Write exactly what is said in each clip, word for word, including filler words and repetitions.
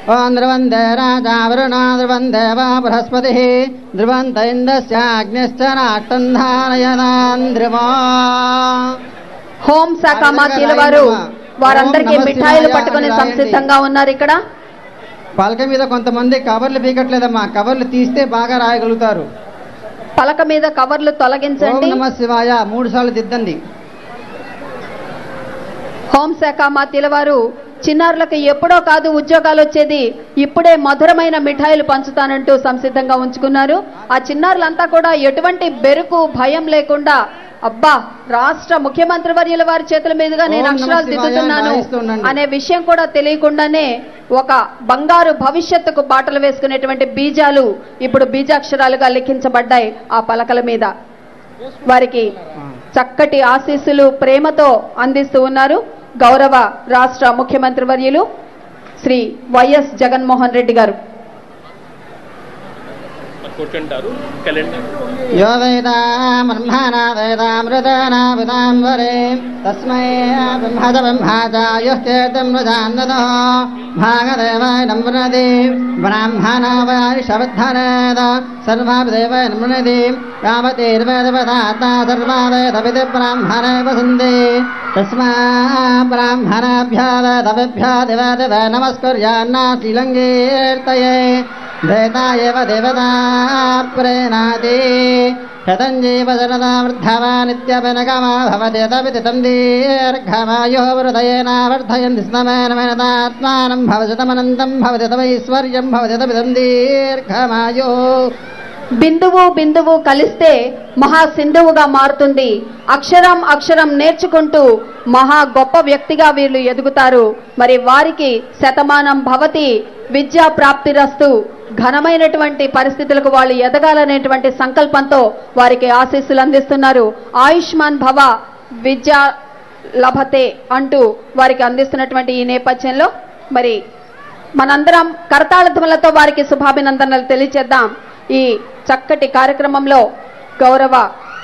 ఓం ధ్రువందే రాజా వరుణో ధ్రువం దేవా బృహస్పతిః ధ్రువంత ఇంద్రస్య అగ్నిశ్చ నాష్టం ధారయతాం ధ్రువా. హోం శాఖ మాత్యుల వారు వారందరికీ మిఠాయిలు పట్టుకుని సంసిద్ధంగా ఉన్నారు. ఇక్కడ పలక మీద కొంతమంది కవర్లు పీకట్లేదమ్మా, కవర్లు తీస్తే బాగా రాయగలుగుతారు. పలక మీద కవర్లు తొలగించండి. ఓం నమః శివాయ మూడు సార్లు దిద్దండి. హోంశాఖ మాత్యుల వారు చిన్నారులకు ఎప్పుడో కాదు ఉద్యోగాలు వచ్చేది, ఇప్పుడే మధురమైన మిఠాయిలు పంచుతానంటూ సంసిద్ధంగా ఉంచుకున్నారు. ఆ చిన్నారులంతా కూడా ఎటువంటి బెరుకు భయం లేకుండా అబ్బా రాష్ట్ర ముఖ్యమంత్రి వర్యుల వారి చేతుల మీదుగా నేను అక్షరాలు దిద్దుతున్నాను అనే విషయం కూడా తెలియకుండానే ఒక బంగారు భవిష్యత్తుకు బాటలు వేసుకునేటువంటి బీజాలు ఇప్పుడు బీజాక్షరాలుగా లిఖించబడ్డాయి ఆ పలకల మీద. వారికి చక్కటి ఆశీస్సులు ప్రేమతో అందిస్తూ ఉన్నారు గౌరవ రాష్ట్ర ముఖ్యమంత్రి వర్యులు శ్రీ వైఎస్ జగన్మోహన్ రెడ్డి గారు. యో వేదాం బ్రహ్మణా వేదామృతానా విదాం వరే తస్మై బ్రహ్మద బ్రహ్మాచార్యః చేతం వదాన్నదో భాగదేవాయ నమ్రదే బ్రాహ్మణా వైషవద్ధనేద సర్వాదేవాయ నమ్రదే యావతేర్వేదవదాతా సర్వావేదవిది బ్రాహ్మణే వసంతే తస్మా బ్రాహ్మణాభ్యో వేదవిభ్యో దేవదేవ నమస్కర్యాన్నా శ్రీలంగేర్తయే దేతాయేవ దేవతా ప్రేణాతి శతంజీవ శరదా వృద్ధవానిత్యపనగమా భవతి తవితి తం దీర్ఘమాయో వృదయేన వర్ధయంతి స్నమేనమేనతాత్మానం భవశతమనంతం భవతి తమైశ్వర్యం భవతి తవితం దీర్ఘమాయో. బిందువు బిందువు కలిస్తే మహా సింధువుగా మారుతుంది. అక్షరం అక్షరం నేర్చుకుంటూ మహా గొప్ప వ్యక్తిగా వీళ్ళు ఎదుగుతారు. మరి వారికి శతమానం భవతి విద్యా ప్రాప్తిరస్తు, ఘనమైనటువంటి పరిస్థితులకు వాళ్ళు ఎదగాలనేటువంటి సంకల్పంతో వారికి ఆశీస్సులు అందిస్తున్నారు. ఆయుష్మాన్ భవ విద్యా లభతే అంటూ వారికి అందిస్తున్నటువంటి ఈ నేపథ్యంలో మరి మనందరం కరతాళధ్వనులతో వారికి శుభాభినందనలు తెలియజేద్దాం. ఈ చక్కటి కార్యక్రమంలో గౌరవ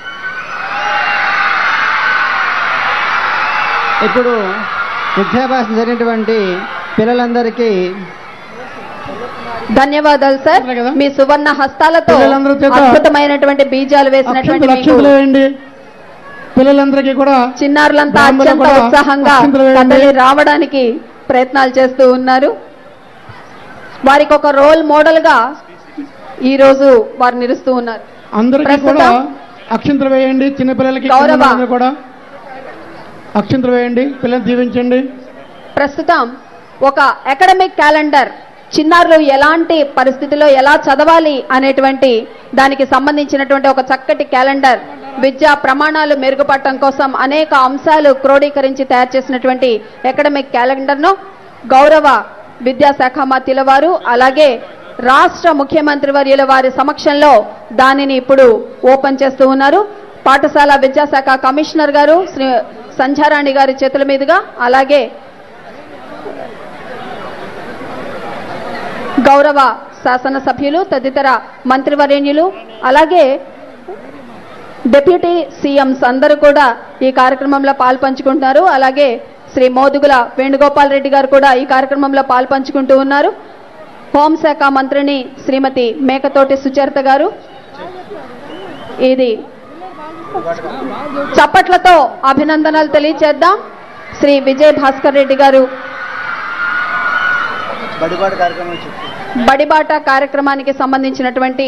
ఇప్పుడు విద్యాభ్యాసం జరిగినటువంటి పిల్లలందరికీ ధన్యవాదాలు సార్. మీ సువర్ణ హస్తాలతో అద్భుతమైనటువంటి బీజాలు వేసినటువంటి పిల్లలందరికీ కూడా చిన్నారులంతా అత్యంత ఉత్సాహంగా కదలి రావడానికి ప్రయత్నాలు చేస్తూ ఉన్నారు. వారికి ఒక రోల్ మోడల్ గా ఈ రోజు వారు నిలుస్తూ ఉన్నారు. అందరికీ కూడా అక్షంతలు వేయండి. చిన్నపిల్లలకి కూడా అక్షంతలు వేయండి, పిల్లల్ని దీవించండి. ప్రస్తుతం ఒక అకాడమిక్ క్యాలెండర్ చిన్నారులు ఎలాంటి పరిస్థితిలో ఎలా చదవాలి అనేటువంటి దానికి సంబంధించినటువంటి ఒక చక్కటి క్యాలెండర్, విద్యా ప్రమాణాలు మెరుగుపడటం కోసం అనేక అంశాలు క్రోడీకరించి తయారు చేసినటువంటి అకాడమిక్ క్యాలెండర్ను గౌరవ విద్యాశాఖ మంత్రుల వారు అలాగే రాష్ట్ర ముఖ్యమంత్రి వర్యుల వారి సమక్షంలో దానిని ఇప్పుడు ఓపెన్ చేస్తూ ఉన్నారు. పాఠశాల విద్యాశాఖ కమిషనర్ గారు శ్రీ సంధ్యారాణి గారి చేతుల మీదుగా అలాగే గౌరవ శాసనసభ్యులు తదితర మంత్రివర్యులు అలాగే డిప్యూటీ సీఎంస్ అందరూ కూడా ఈ కార్యక్రమంలో పాల్పంచుకుంటున్నారు. అలాగే శ్రీ మోదుగుల వేణుగోపాల్ రెడ్డి గారు కూడా ఈ కార్యక్రమంలో పాల్పంచుకుంటూ ఉన్నారు. హోంశాఖ మంత్రిని శ్రీమతి మేకతోటి సుచరిత గారు. ఇది చప్పట్లతో అభినందనలు తెలియచేద్దాం. శ్రీ విజయ్ భాస్కర్ రెడ్డి గారు బడిబాట కార్యక్రమానికి సంబంధించినటువంటి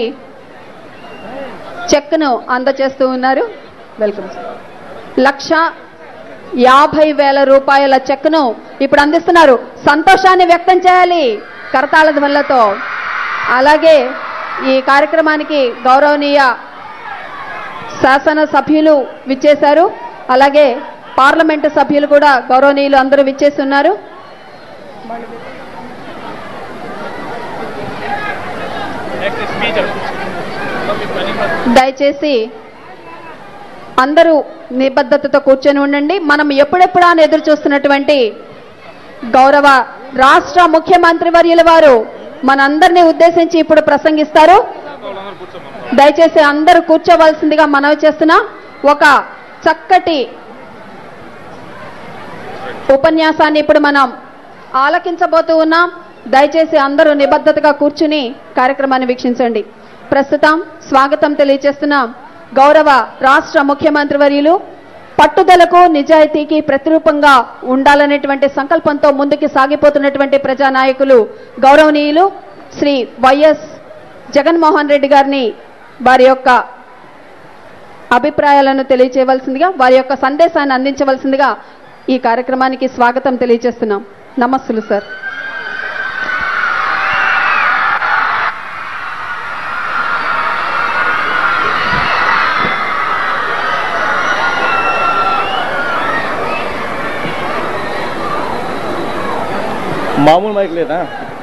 చెక్ను అందజేస్తూ ఉన్నారు. వెల్కమ్. లక్ష యాభై వేల రూపాయల చెక్ను ఇప్పుడు అందిస్తున్నారు. సంతోషాన్ని వ్యక్తం చేయాలి కరతాళ ధ్వనులతో. అలాగే ఈ కార్యక్రమానికి గౌరవనీయ శాసన సభ్యులు విచ్చేశారు. అలాగే పార్లమెంటు సభ్యులు కూడా గౌరవనీయులు అందరూ విచ్చేస్తున్నారు. దయచేసి అందరూ నిబద్ధతతో కూర్చొని ఉండండి. మనం ఎప్పుడెప్పుడా ఎదురు చూస్తున్నటువంటి గౌరవ రాష్ట్ర ముఖ్యమంత్రి వర్యుల వారు మనందరినీ ఉద్దేశించి ఇప్పుడు ప్రసంగిస్తారు. దయచేసి అందరూ కూర్చోవలసిందిగా మనవి చేస్తున్నా. ఒక చక్కటి ఉపన్యాసాన్ని ఇప్పుడు మనం ఆలకించబోతూ ఉన్నాం. దయచేసి అందరూ నిబద్ధతగా కూర్చుని కార్యక్రమాన్ని వీక్షించండి. ప్రస్తుతం స్వాగతం తెలియజేస్తున్న గౌరవ రాష్ట్ర ముఖ్యమంత్రి వర్యులు పట్టుదలకు నిజాయితీకి ప్రతిరూపంగా ఉండాలనేటువంటి సంకల్పంతో ముందుకు సాగిపోతున్నటువంటి ప్రజానాయకులు గౌరవనీయులు శ్రీ వైఎస్ జగన్మోహన్ రెడ్డి గారిని వారి యొక్క అభిప్రాయాలను తెలియజేయవలసిందిగా, వారి యొక్క సందేశాన్ని అందించవలసిందిగా ఈ కార్యక్రమానికి స్వాగతం తెలియజేస్తున్నాం. నమస్సులు సార్. మామూలు మైక్ లేదా?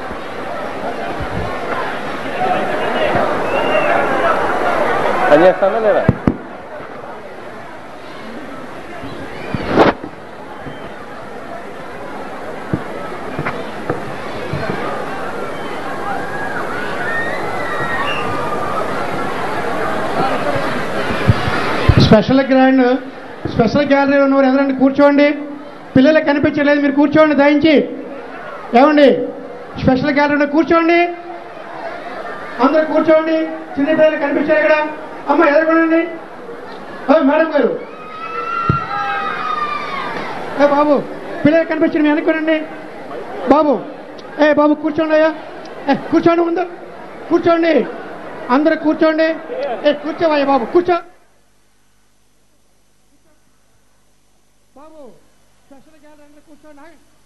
పని చేస్తానా లేదా? స్పెషల్ గ్రాండ్ స్పెషల్ గ్యాలరీ ఉన్నవారు ఎదురండి కూర్చోండి. పిల్లలకు కనిపించలేదు, మీరు కూర్చోండి దయించి. ఏమండి స్పెషల్ గ్యాలరీ కూర్చోండి, అందరూ కూర్చోండి. చిన్న పిల్లలు కనిపించారు ఇక్కడ. అమ్మ ఎదుర్కొనండి. మేడం గారు, ఏ బాబు పిల్లలు కనిపించండి, మీ అనుకోనండి. బాబు ఏ బాబు కూర్చోండి. అయ్యా కూర్చోండి, ముందు కూర్చోండి, అందరూ కూర్చోండి. ఏ కూర్చోవయ్యా బాబు, కూర్చో బాబు. స్పెషల్ గ్యాలరీ కూర్చోండి.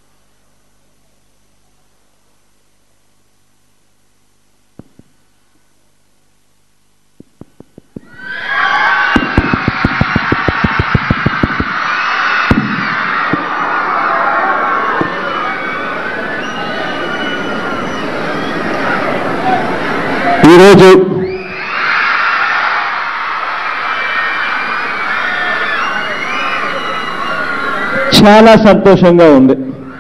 ఈరోజు చాలా సంతోషంగా ఉంది.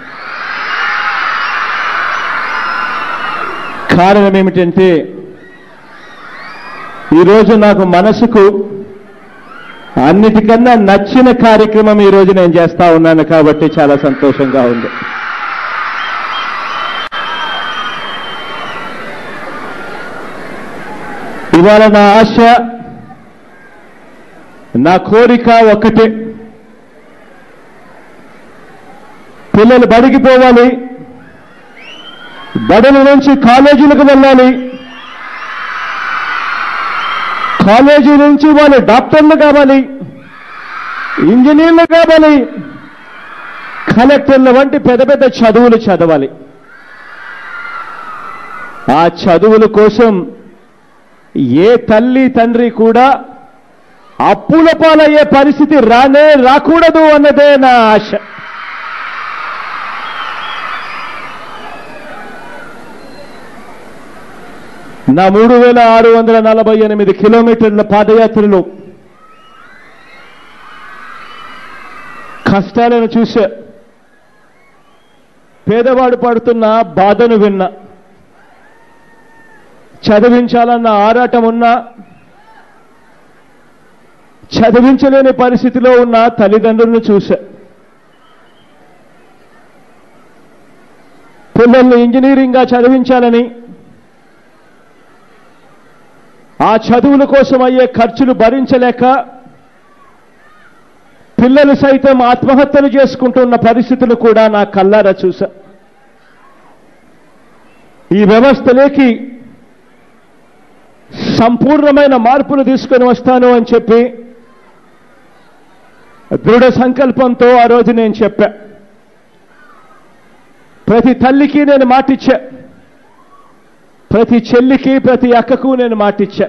కారణం ఏమిటంటే ఈరోజు నాకు మనసుకు అన్నిటికన్నా నచ్చిన కార్యక్రమం ఈరోజు నేను చేస్తా ఉన్నాను కాబట్టి చాలా సంతోషంగా ఉంది. ఇవాళ నా ఆశ, నా కోరిక ఒక్కటే, పిల్లలు బడికి పోవాలి, బడుల నుంచి కాలేజీలకు వెళ్ళాలి, కాలేజీ నుంచి వాళ్ళు డాక్టర్లు కావాలి, ఇంజనీర్లు కావాలి, కలెక్టర్ల వంటి పెద్ద పెద్ద చదువులు చదవాలి. ఆ చదువుల కోసం ఏ తల్లి తండ్రి కూడా అప్పుల పాలయ్యే పరిస్థితి రానే రాకూడదు అన్నదే నా ఆశ. నా మూడు వేల ఆరు వందల నలభై ఎనిమిది కిలోమీటర్ల పాదయాత్రలో కష్టాలను చూశా, పేదవాడు పడుతున్న బాధను విన్నా, చదివించాలన్న ఆరాటం ఉన్నా, చదివించలేని పరిస్థితిలో ఉన్న తల్లిదండ్రులను చూశా. పిల్లల్ని ఇంజనీరింగ్గా చదివించాలని, ఆ చదువుల కోసం అయ్యే ఖర్చులు భరించలేక పిల్లలు సైతం ఆత్మహత్యలు చేసుకుంటున్న పరిస్థితులు కూడా నా కళ్ళారా చూశా. ఈ వ్యవస్థలోకి సంపూర్ణమైన మార్పులు తీసుకొని వస్తాను అని చెప్పి దృఢ సంకల్పంతో ఆ రోజు నేను చెప్పా. ప్రతి తల్లికి నేను మాటిచ్చా, ప్రతి చెల్లికి ప్రతి అక్కకు నేను మాటిచ్చా,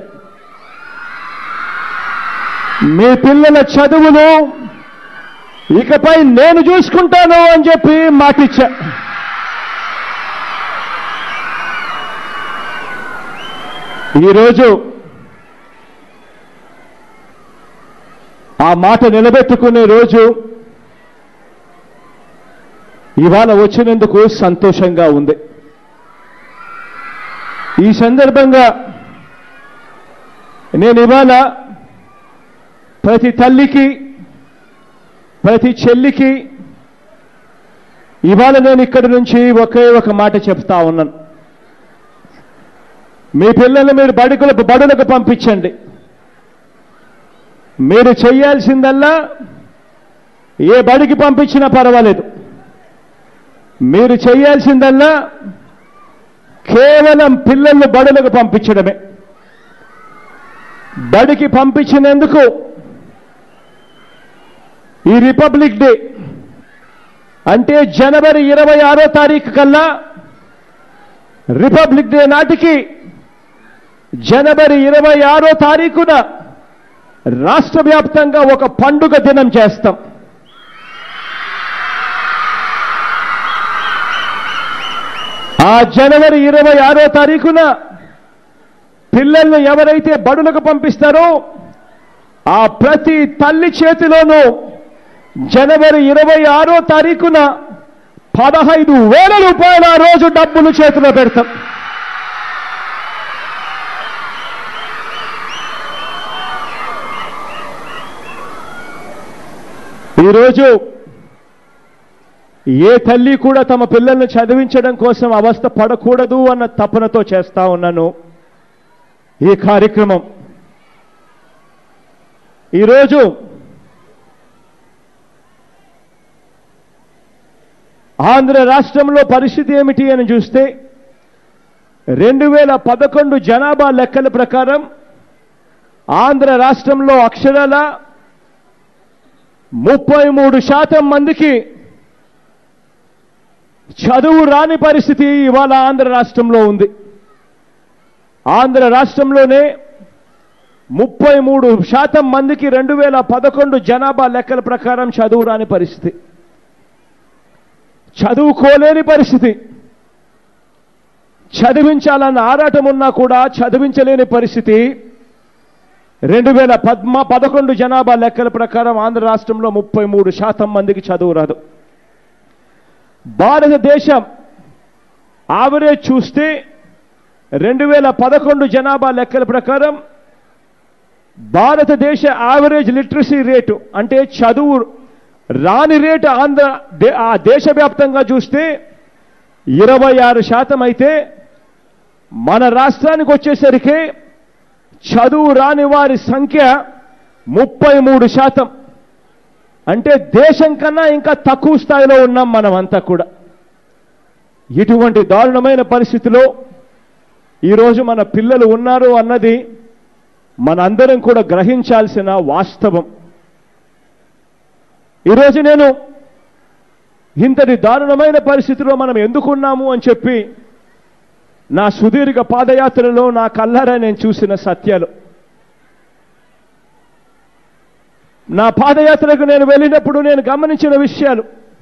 మీ పిల్లల చదువులు ఇకపై నేను చూసుకుంటాను అని చెప్పి మాటిచ్చా. ఈరోజు ఆ మాట నిలబెట్టుకునే రోజు ఇవాళ వచ్చినందుకు సంతోషంగా ఉంది. ఈ సందర్భంగా నేను ఇవాళ ప్రతి తల్లికి ప్రతి చెల్లికి ఇవాళ నేను ఇక్కడి నుంచి ఒకే ఒక మాట చెప్తా ఉన్నాను. మీ పిల్లల్ని మీరు బడులకు బడులకు పంపించండి. మీరు చేయాల్సిందల్లా ఏ బడికి పంపించినా పర్వాలేదు, మీరు చేయాల్సిందల్లా కేవలం పిల్లల్ని బడులకు పంపించడమే. బడికి పంపించినందుకు ఈ రిపబ్లిక్ డే అంటే జనవరి ఇరవై ఆరో తారీఖు కల్లా రిపబ్లిక్ డే నాటికి జనవరి ఇరవై ఆరో తారీఖున రాష్ట్ర వ్యాప్తంగా ఒక పండుగ దినం చేస్తాం. ఆ జనవరి ఇరవై ఆరో తారీఖున పిల్లల్ని ఎవరైతే బడులకు పంపిస్తారో ఆ ప్రతి తల్లి చేతిలోనూ జనవరి ఇరవై ఆరో తారీఖున పదహైదు వేల రూపాయల రోజు డబ్బులు చేతిలో పెడతాం. ఈరోజు ఏ తల్లి కూడా తమ పిల్లల్ని చదివించడం కోసం అవస్థ పడకూడదు అన్న తపనతో చేస్తా ఉన్నాను ఈ కార్యక్రమం. ఈరోజు ఆంధ్ర రాష్ట్రంలో పరిస్థితి ఏమిటి అని చూస్తే రెండు వేల పదకొండు జనాభా లెక్కల ప్రకారం ఆంధ్ర రాష్ట్రంలో అక్షరాల ముప్పై మూడు శాతం మందికి చదువు రాని పరిస్థితి ఇవాళ ఆంధ్ర రాష్ట్రంలో ఉంది. ఆంధ్ర రాష్ట్రంలోనే ముప్పై మూడు శాతం మందికి రెండు వేల పదకొండు జనాభా లెక్కల ప్రకారం చదువు రాని పరిస్థితి, చదువుకోలేని పరిస్థితి, చదివించాలన్న ఆరాటం ఉన్నా కూడా చదివించలేని పరిస్థితి. రెండు వేల పద్మ పదకొండు జనాభా లెక్కల ప్రకారం ఆంధ్ర రాష్ట్రంలో ముప్పై మూడు శాతం మందికి చదువు రాదు. భారతదేశం యావరేజ్ చూస్తే రెండు వేల పదకొండు జనాభా లెక్కల ప్రకారం భారతదేశ యావరేజ్ లిటరసీ రేటు అంటే చదువు రాని రేటు ఆంధ్ర ఆ దేశవ్యాప్తంగా చూస్తే ఇరవై ఆరు శాతం అయితే మన రాష్ట్రానికి వచ్చేసరికి చదువు రాని వారి సంఖ్య ముప్పై మూడు శాతం. అంటే దేశం కన్నా ఇంకా తక్కువ స్థాయిలో ఉన్నాం మనమంతా కూడా. ఇటువంటి దారుణమైన పరిస్థితిలో ఈరోజు మన పిల్లలు ఉన్నారు అన్నది మనందరం కూడా గ్రహించాల్సిన వాస్తవం. ఈరోజు నేను ఇంతటి దారుణమైన పరిస్థితిలో మనం ఎందుకున్నాము అని చెప్పి నా సుదీర్ఘ పాదయాత్రలో నా కళ్ళారా నేను చూసిన సత్యాలు, నా పాదయాత్రకు నేను వెళ్ళినప్పుడు నేను గమనించిన విషయాలు,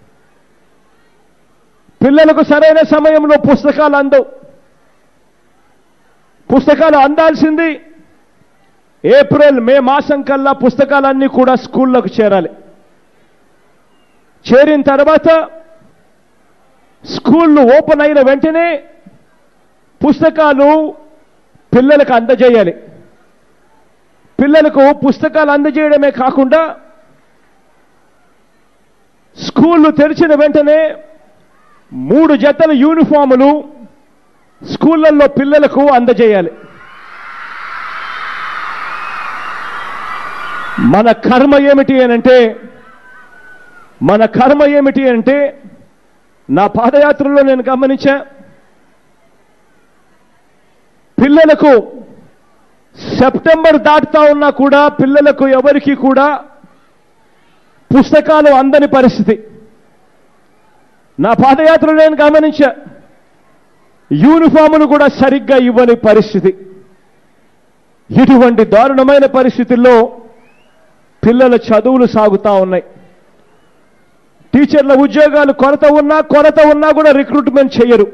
పిల్లలకు సరైన సమయంలో పుస్తకాలు అందవు. పుస్తకాలు అందాల్సింది ఏప్రిల్ మే మాసం కల్లా పుస్తకాలన్నీ కూడా స్కూళ్ళకు చేరాలి. చేరిన తర్వాత స్కూళ్ళు ఓపెన్ అయిన వెంటనే పుస్తకాలు పిల్లలకు అందజేయాలి. పిల్లలకు పుస్తకాలు అందజేయడమే కాకుండా స్కూళ్ళు తెరిచిన వెంటనే మూడు జతల యూనిఫాములు స్కూళ్ళల్లో పిల్లలకు అందజేయాలి. మన కర్మ ఏమిటి అనంటే మన కర్మ ఏమిటి అంటే నా పాదయాత్రలో నేను గమనించా, పిల్లలకు సెప్టెంబర్ దాటుతా ఉన్నా కూడా పిల్లలకు ఎవరికి కూడా పుస్తకాలు అందని పరిస్థితి. నా పాదయాత్రలో నేను గమనించా, యూనిఫాములు కూడా సరిగ్గా ఇవ్వని పరిస్థితి. ఇటువంటి దారుణమైన పరిస్థితుల్లో పిల్లల చదువులు సాగుతా ఉన్నాయి. టీచర్ల ఉద్యోగాలు కొరత ఉన్నా కొరత ఉన్నా కూడా రిక్రూట్మెంట్ చేయరు,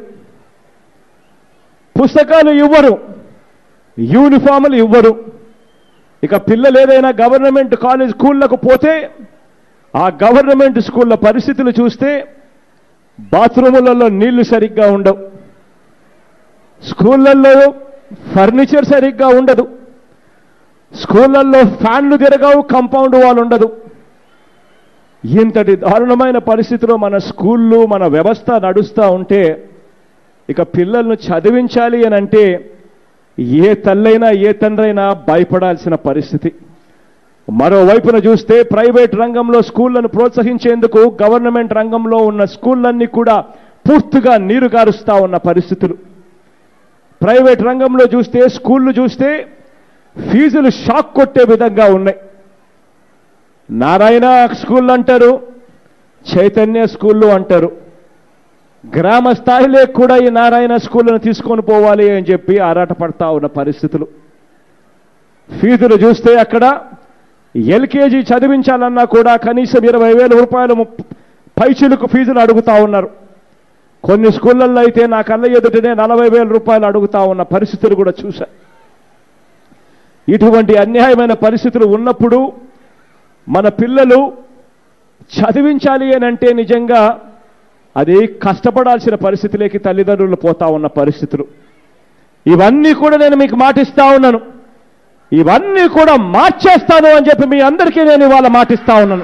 పుస్తకాలు ఇవ్వరు, యూనిఫాములు ఇవ్వరు. ఇక పిల్లలు ఏదైనా గవర్నమెంట్ కాలేజ్ స్కూళ్లకు పోతే ఆ గవర్నమెంట్ స్కూళ్ళ పరిస్థితులు చూస్తే బాత్రూములలో నీళ్లు సరిగ్గా ఉండవు, స్కూళ్ళల్లో ఫర్నిచర్ సరిగ్గా ఉండదు, స్కూళ్ళల్లో ఫ్యాన్లు తిరగవు, కాంపౌండ్ వాల్ ఉండదు. ఇంతటి దారుణమైన పరిస్థితిలో మన స్కూళ్ళు మన వ్యవస్థ నడుస్తూ ఉంటే ఇక పిల్లలను చదివించాలి అని అంటే ఏ తల్లైనా ఏ తండ్రైనా భయపడాల్సిన పరిస్థితి. మరోవైపున చూస్తే ప్రైవేట్ రంగంలో స్కూళ్లను ప్రోత్సహించేందుకు గవర్నమెంట్ రంగంలో ఉన్న స్కూళ్ళన్నీ కూడా పూర్తిగా నీరుగారుస్తూ ఉన్న పరిస్థితులు. ప్రైవేట్ రంగంలో చూస్తే స్కూళ్ళు చూస్తే ఫీజులు షాక్ కొట్టే విధంగా ఉన్నాయి. నారాయణ స్కూళ్ళు అంటారు, చైతన్య స్కూళ్ళు అంటారు. గ్రామ స్థాయిలో కూడా ఈ నారాయణ స్కూళ్ళను తీసుకొని పోవాలి అని చెప్పి ఆరాటపడతా ఉన్న పరిస్థితులు. ఫీజులు చూస్తే అక్కడ ఎల్కేజీ చదివించాలన్నా కూడా కనీసం ఇరవై వేల రూపాయలు పైచిలుకు ఫీజులు అడుగుతా ఉన్నారు. కొన్ని స్కూళ్ళల్లో అయితే నా కళ్ళ ఎదుటనే నలభై వేల రూపాయలు అడుగుతా ఉన్న పరిస్థితులు కూడా చూశా. ఇటువంటి అన్యాయమైన పరిస్థితులు ఉన్నప్పుడు మన పిల్లలు చదివించాలి అని అంటే నిజంగా అది కష్టపడాల్సిన పరిస్థితిలోకి తల్లిదండ్రులు పోతా ఉన్న పరిస్థితులు. ఇవన్నీ కూడా నేను మీకు మాటిస్తా ఉన్నాను, ఇవన్నీ కూడా మార్చేస్తాను అని చెప్పి మీ అందరికీ నేను ఇవాళ మాటిస్తా ఉన్నాను.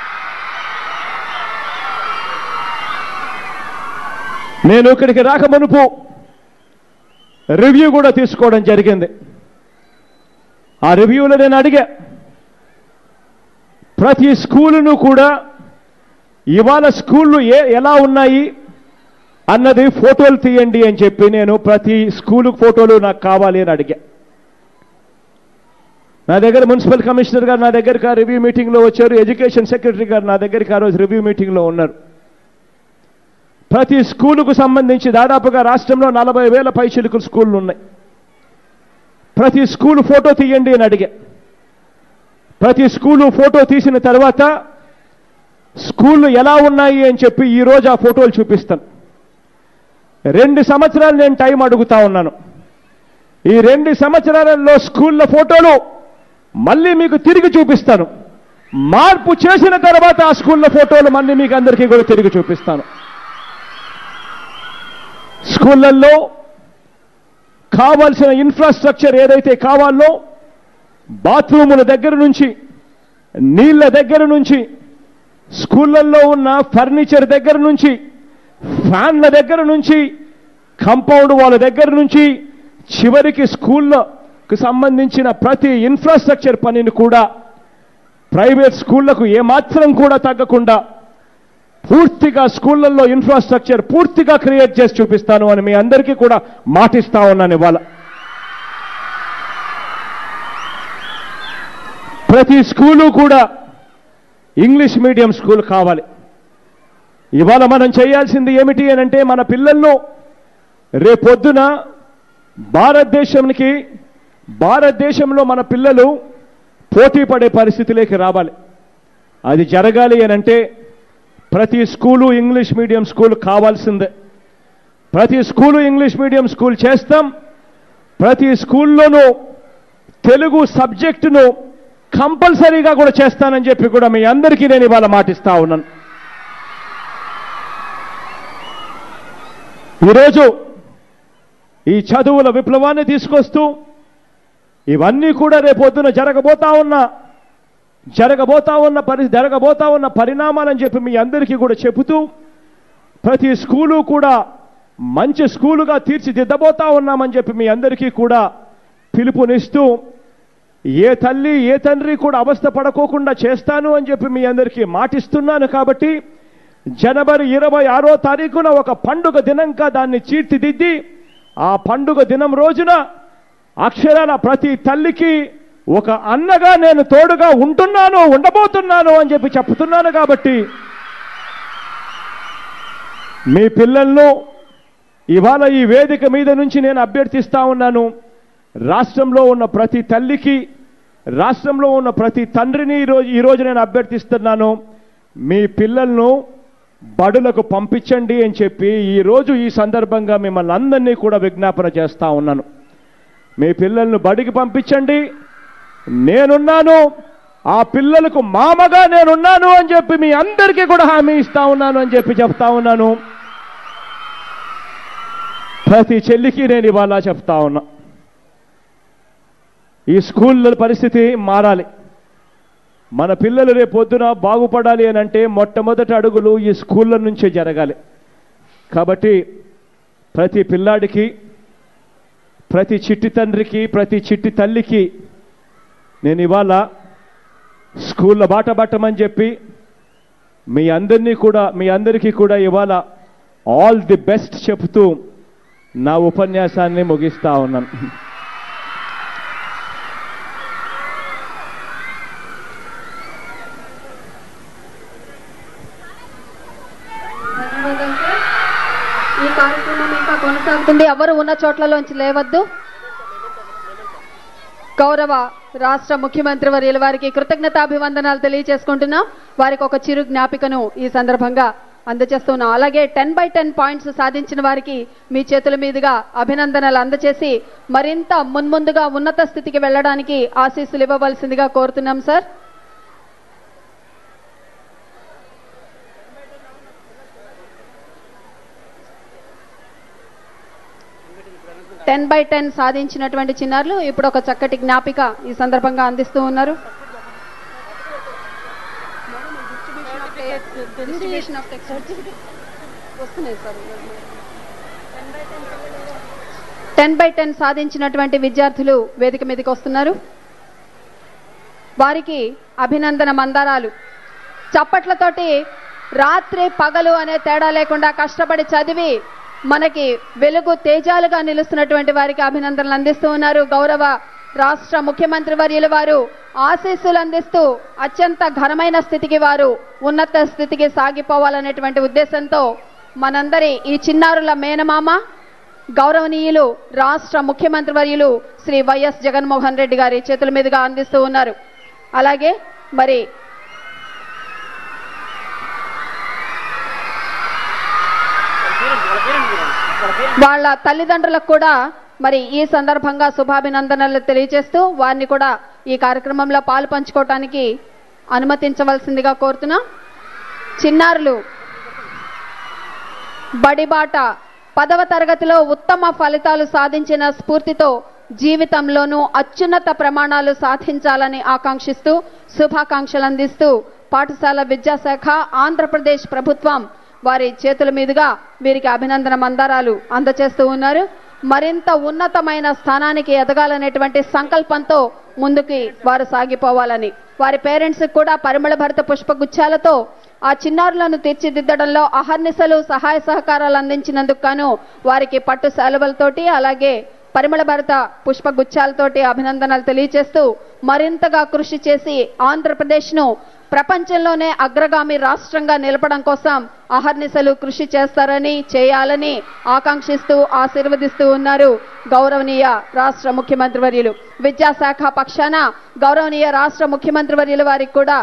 నేను ఇక్కడికి రాక మునుపు రివ్యూ కూడా తీసుకోవడం జరిగింది. ఆ రివ్యూలో నేను అడిగా, ప్రతి స్కూలును కూడా ఇవాళ స్కూళ్ళు ఏ ఎలా ఉన్నాయి అన్నది ఫోటోలు తీయండి అని చెప్పి నేను ప్రతి స్కూలు ఫోటోలు నాకు కావాలి అని అడిగా. నా దగ్గర మున్సిపల్ కమిషనర్ గారు నా దగ్గరికి ఆ రివ్యూ మీటింగ్లో వచ్చారు, ఎడ్యుకేషన్ సెక్రటరీ గారు నా దగ్గరికి ఆ రోజు రివ్యూ మీటింగ్లో ఉన్నారు. ప్రతి స్కూలుకు సంబంధించి దాదాపుగా రాష్ట్రంలో నలభై వేల పైచిలుకు స్కూళ్ళు ఉన్నాయి. ప్రతి స్కూలు ఫోటో తీయండి అని అడిగా. ప్రతి స్కూలు ఫోటో తీసిన తర్వాత స్కూళ్ళు ఎలా ఉన్నాయి అని చెప్పి ఈరోజు ఆ ఫోటోలు చూపిస్తాను. రెండు సంవత్సరాలు నేను టైం అడుగుతా ఉన్నాను. ఈ రెండు సంవత్సరాలలో స్కూళ్ళ ఫోటోలు మళ్ళీ మీకు తిరిగి చూపిస్తాను. మార్పు చేసిన తర్వాత ఆ స్కూళ్ళ ఫోటోలు మళ్ళీ మీకు అందరికీ కూడా తిరిగి చూపిస్తాను. స్కూళ్ళల్లో కావాల్సిన ఇన్ఫ్రాస్ట్రక్చర్ ఏదైతే కావాలో బాత్రూముల దగ్గర నుంచి నీళ్ల దగ్గర నుంచి స్కూళ్ళల్లో ఉన్న ఫర్నిచర్ దగ్గర నుంచి ఫ్యాన్ల దగ్గర నుంచి కాంపౌండ్ వాళ్ళ దగ్గర నుంచి చివరికి స్కూళ్ళకు సంబంధించిన ప్రతి ఇన్ఫ్రాస్ట్రక్చర్ పనిని కూడా ప్రైవేట్ స్కూళ్లకు ఏమాత్రం కూడా తగ్గకుండా పూర్తిగా స్కూళ్ళల్లో ఇన్ఫ్రాస్ట్రక్చర్ పూర్తిగా క్రియేట్ చేసి చూపిస్తాను అని మీ అందరికీ కూడా మాటిస్తా ఉన్నాను. ఇవాళ ప్రతి స్కూలు కూడా ఇంగ్లీష్ మీడియం స్కూల్ కావాలి. ఇవాళ మనం చేయాల్సింది ఏమిటి అని అంటే మన పిల్లలను రేపొద్దున భారతదేశానికి భారతదేశంలో మన పిల్లలు పోటీ పడే పరిస్థితిలోకి రావాలి. అది జరగాలి అని అంటే ప్రతి స్కూలు ఇంగ్లీష్ మీడియం స్కూల్ కావాల్సిందే. ప్రతి స్కూలు ఇంగ్లీష్ మీడియం స్కూల్ చేస్తాం. ప్రతి స్కూల్లోనూ తెలుగు సబ్జెక్టును కంపల్సరీగా కూడా చేస్తానని చెప్పి కూడా మీ అందరికీ నేను ఇవాళ మాటిస్తా ఉన్నాను. ఈరోజు ఈ చదువుల విప్లవాన్ని తీసుకొస్తూ ఇవన్నీ కూడా రేపొద్దున జరగబోతా ఉన్న జరగబోతా ఉన్న పరి జరగబోతా ఉన్న పరిణామాలని చెప్పి మీ అందరికీ కూడా చెబుతూ ప్రతి స్కూలు కూడా మంచి స్కూలుగా తీర్చిదిద్దబోతా ఉన్నామని చెప్పి మీ అందరికీ కూడా పిలుపునిస్తూ ఏ తల్లి ఏ తండ్రి కూడా అవస్థ పడకోకుండా చేస్తాను అని చెప్పి మీ అందరికీ మాటిస్తున్నాను. కాబట్టి జనవరి ఇరవై ఆరో తారీఖున ఒక పండుగ దినంగా దాన్ని తీర్చిదిద్ది ఆ పండుగ దినం రోజున అక్షరాల ప్రతి తల్లికి ఒక అన్నగా నేను తోడుగా ఉంటున్నాను ఉండబోతున్నాను అని చెప్పి చెప్తున్నాను. కాబట్టి మీ పిల్లలను ఇవాళ ఈ వేదిక మీద నుంచి నేను అభ్యర్థిస్తా ఉన్నాను. రాష్ట్రంలో ఉన్న ప్రతి తల్లికి రాష్ట్రంలో ఉన్న ప్రతి తండ్రిని ఈరోజు ఈరోజు నేను అభ్యర్థిస్తున్నాను, మీ పిల్లలను బడులకు పంపించండి అని చెప్పి ఈరోజు ఈ సందర్భంగా మిమ్మల్ని అందరినీ కూడా విజ్ఞాపన చేస్తా ఉన్నాను. మీ పిల్లలను బడికి పంపించండి, నేనున్నాను, ఆ పిల్లలకు మామగా నేనున్నాను అని చెప్పి మీ అందరికీ కూడా హామీ ఇస్తా ఉన్నాను అని చెప్పి చెప్తా ఉన్నాను. ప్రతి చెల్లికి నేను ఇవాళ చెప్తా ఉన్నా, ఈ స్కూళ్ళ పరిస్థితి మారాలి. మన పిల్లలు రేపు పొద్దున బాగుపడాలి అని అంటే మొట్టమొదటి అడుగులు ఈ స్కూళ్ళ నుంచే జరగాలి. కాబట్టి ప్రతి పిల్లాడికి, ప్రతి చిట్టి తండ్రికి, ప్రతి చిట్టి తల్లికి నేను ఇవాళ స్కూళ్ళ బాట పట్టమని చెప్పి మీ అందరినీ కూడా మీ అందరికీ కూడా ఇవాళ ఆల్ ది బెస్ట్ చెప్తూ నా ఉపన్యాసాన్ని ముగిస్తా ఉన్నాను. ఈ కార్యక్రమం ఇంకా కొనసాగుతుంది. ఎవరు ఉన్న చోట్లలోంచి లేవద్దు. గౌరవ రాష్ట్ర ముఖ్యమంత్రి వర్యుల వారికి కృతజ్ఞతాభివందనాలు తెలియజేసుకుంటున్నాం. వారికి ఒక చిరు జ్ఞాపికను ఈ సందర్భంగా అందజేస్తున్నాం. అలాగే టెన్ బై టెన్ పాయింట్స్ సాధించిన వారికి మీ చేతుల మీదుగా అభినందనలు అందజేసి మరింత మున్ముందుగా ఉన్నత స్థితికి వెళ్ళడానికి ఆశీస్సులు ఇవ్వవలసిందిగా కోరుతున్నాం సార్. టెన్ బై టెన్ సాధించినటువంటి చిన్నారులు ఇప్పుడు ఒక చక్కటి జ్ఞాపిక ఈ సందర్భంగా అందిస్తూ ఉన్నారు. టెన్ బై టెన్ సాధించినటువంటి విద్యార్థులు వేదిక మీదకి వస్తున్నారు. వారికి అభినందన మందారాలు. చప్పట్లతోటి రాత్రి పగలు అనే తేడా లేకుండా కష్టపడి చదివి మనకి వెలుగు తేజాలుగా నిలుస్తున్నటువంటి వారికి అభినందనలు అందిస్తూ ఉన్నారు. గౌరవ రాష్ట్ర ముఖ్యమంత్రి వర్యుల వారు ఆశీస్సులు అందిస్తూ అత్యంత ఘనమైన స్థితికి వారు ఉన్నత స్థితికి సాగిపోవాలనేటువంటి ఉద్దేశంతో మనందరి ఈ చిన్నారుల మేనమామ గౌరవనీయులు రాష్ట్ర ముఖ్యమంత్రి వర్యులు శ్రీ వైఎస్ జగన్మోహన్ రెడ్డి గారి చేతుల మీదుగా అందిస్తూ ఉన్నారు. అలాగే మరి వాళ్ళ తల్లిదండ్రులకు కూడా మరి ఈ సందర్భంగా శుభాభినందనలు తెలియజేస్తూ వారిని కూడా ఈ కార్యక్రమంలో పాలు పంచుకోవటానికి అనుమతించవలసిందిగా కోరుతున్నా. చిన్నారులు బడిబాట పదవ తరగతిలో ఉత్తమ ఫలితాలు సాధించిన స్ఫూర్తితో జీవితంలోనూ అత్యున్నత ప్రమాణాలు సాధించాలని ఆకాంక్షిస్తూ శుభాకాంక్షలు అందిస్తూ పాఠశాల విద్యాశాఖ ఆంధ్రప్రదేశ్ ప్రభుత్వం వారి చేతుల మీదుగా వీరికి అభినందన మందారాలు అందజేస్తూ ఉన్నారు. మరింత ఉన్నతమైన స్థానానికి ఎదగాలనేటువంటి సంకల్పంతో ముందుకి వారు సాగిపోవాలని వారి పేరెంట్స్ కూడా పరిమళ భరిత పుష్పగుచ్చాలతో ఆ చిన్నారులను తీర్చిదిద్దడంలో అహర్నిశలు సహాయ సహకారాలు అందించినందుకు గాను వారికి పట్టు శాలువలతోటి అలాగే పరిమళ భరిత పుష్పగుచ్చాలతోటి అభినందనలు తెలియజేస్తూ మరింతగా కృషి చేసి ఆంధ్రప్రదేశ్ను ప్రపంచంలోనే అగ్రగామి రాష్ట్రంగా నిలపడం కోసం అహర్నిశలు కృషి చేస్తారని చేయాలని ఆకాంక్షిస్తూ ఆశీర్వదిస్తూ ఉన్నారు గౌరవనీయ రాష్ట్ర ముఖ్యమంత్రి వర్యులు. విద్యాశాఖ పక్షాన గౌరవనీయ రాష్ట్ర ముఖ్యమంత్రి వర్యుల వారికి కూడా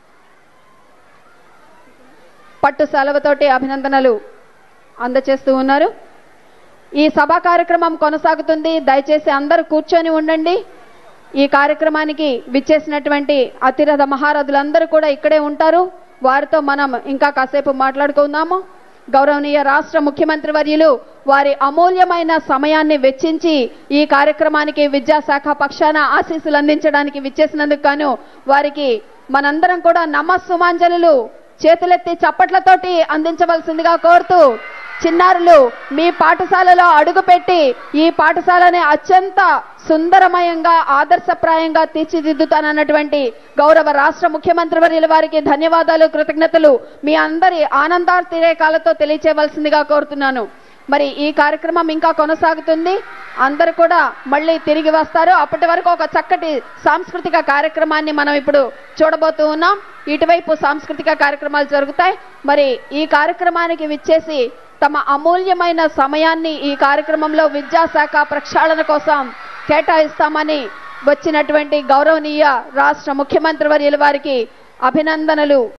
పట్టు సెలవుతోటి అభినందనలు అందజేస్తూ ఉన్నారు. ఈ సభా కార్యక్రమం కొనసాగుతుంది. దయచేసి అందరూ కూర్చొని ఉండండి. ఈ కార్యక్రమానికి విచ్చేసినటువంటి అతిరథ మహారథులందరూ కూడా ఇక్కడే ఉంటారు. వారితో మనం ఇంకా కాసేపు మాట్లాడుకుందాము. గౌరవనీయ రాష్ట్ర ముఖ్యమంత్రి వర్యులు వారి అమూల్యమైన సమయాన్ని వెచ్చించి ఈ కార్యక్రమానికి విద్యాశాఖ పక్షాన ఆశీస్సులు అందించడానికి విచ్చేసినందుకు గాను వారికి మనందరం కూడా నమస్సుమాంజలు చేతులెత్తి చప్పట్లతోటి అందించవలసిందిగా కోరుతూ చిన్నారులు మీ పాఠశాలలో అడుగుపెట్టి ఈ పాఠశాలని అత్యంత సుందరమయంగా ఆదర్శప్రాయంగా తీర్చిదిద్దుతానన్నటువంటి గౌరవ రాష్ట్ర ముఖ్యమంత్రి వర్యుల వారికి ధన్యవాదాలు, కృతజ్ఞతలు మీ అందరి ఆనందాతిరేకాలతో తెలియచేయవలసిందిగా కోరుతున్నాను. మరి ఈ కార్యక్రమం ఇంకా కొనసాగుతుంది. అందరూ కూడా మళ్ళీ తిరిగి వస్తారు. అప్పటి వరకు ఒక చక్కటి సాంస్కృతిక కార్యక్రమాన్ని మనం ఇప్పుడు చూడబోతూ ఉన్నాం. ఇటువైపు సాంస్కృతిక కార్యక్రమాలు జరుగుతాయి. మరి ఈ కార్యక్రమానికి విచ్చేసి తమ అమూల్యమైన సమయాన్ని ఈ కార్యక్రమంలో విద్యాశాఖ ప్రక్షాళన కోసం కేటాయిస్తామని వచ్చినటువంటి గౌరవనీయ రాష్ట్ర ముఖ్యమంత్రి వర్యుల వారికి అభినందనలు